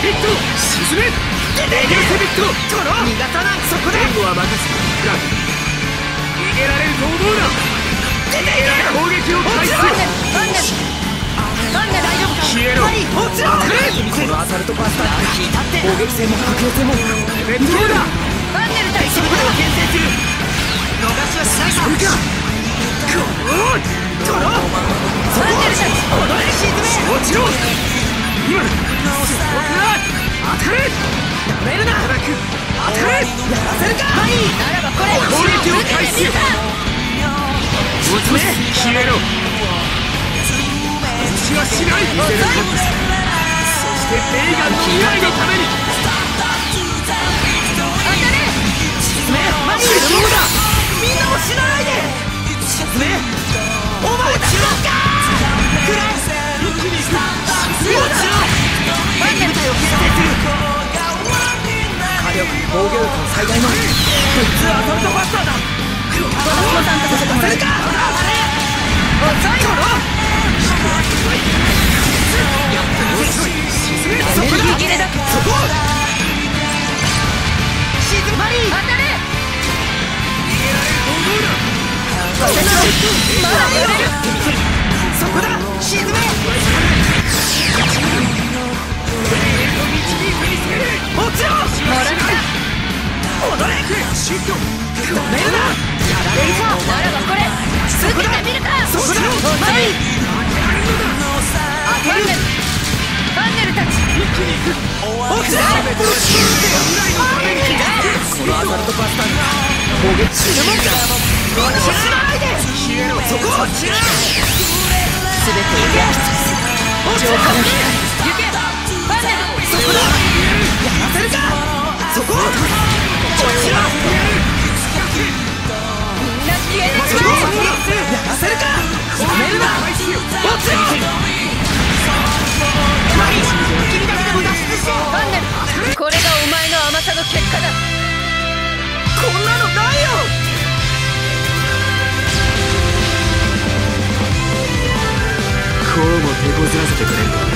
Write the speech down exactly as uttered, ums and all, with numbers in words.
ヒット沈め出ていけビットトロ逃がさないそこで援護は任せフラグ逃げられると思うな出ていけ攻撃を開始ファンネルファンネル大丈夫か消えろはいもちろんこのアサルトバスター引いたって攻撃性も波形性もレッドだファンネル対そこでは牽制する逃しはしないさそれかこのトロファンネル対踊れ沈めもちろん今だ当たれやめるな当たれやらせるかはいならばこれ攻撃を開始落ちめ消えろ私はしない見せるカップそしてベイガンの未来のために当たれ沈めマリーどうだみんなも死なないで沈めお前たちもくらえ一気に行く沈め落ちろファンネル隊を牽制する火力防御力の最大の普通アサルトバスターだ私も参加させてもらえるか遅いエネルギー切れだそこ沈むマリー当たれ私はまだ揺れるそこだ沈めもちろんもらった踊れ止めるなやられるかならばこれすぐてみるかそこだマリー当てるファンネルたち一気に行く落ちろこのアサルトバスターが攻撃死ぬもんだみんなも死なないでそこを全てを焼き尽くす浄化の光行けファンネルそこだやらせるかそこ落ちろみんな消えてしまえやらせるかやめるな落ちろマリー君だけでも脱出してファンネルこれがお前の甘さの結果だこんなのないよこうも手こずらせてくれるの